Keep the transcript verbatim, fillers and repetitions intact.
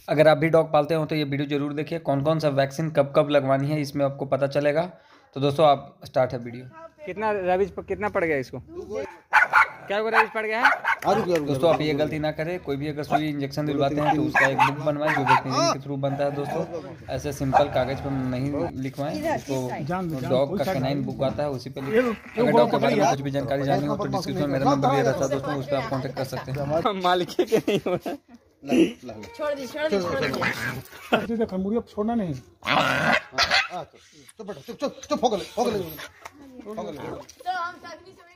अगर आप भी डॉग पालते हो तो ये वीडियो जरूर देखिए, कौन कौन सा वैक्सीन कब कब लगवानी है इसमें आपको पता चलेगा। तो दोस्तों आप स्टार्ट है वीडियो। कितना रेबीज कितना पड़ गया इसको? क्या को रेबीज पड़ गया है? दोस्तों आप ये गलती ना करें, कोई भी अगर सुई इंजेक्शन दिलवाते हैं तो उसका एक बुक बनवाएं जो वेटरनरी के थ्रू बनता है। दोस्तों ऐसे सिंपल कागज पर नहीं लिखवाएं, उसको डॉग का कैनाइन बुक आता है उसी पे लिखें। अगर डॉग के बारे में कुछ भी जानकारी जाननी हो तो डिस्क्रिप्शन में मेरा नंबर दिया रहता है दोस्तों, उस पर आप कॉन्टेक्ट कर सकते हैं। मालिक के नहीं हो रहा छोड़ दी छोड़ दी छोड़ दी देखो मुझे छोड़ना नहीं। तो बेटा चुप चुप चुप हो गए हो गए हो गए।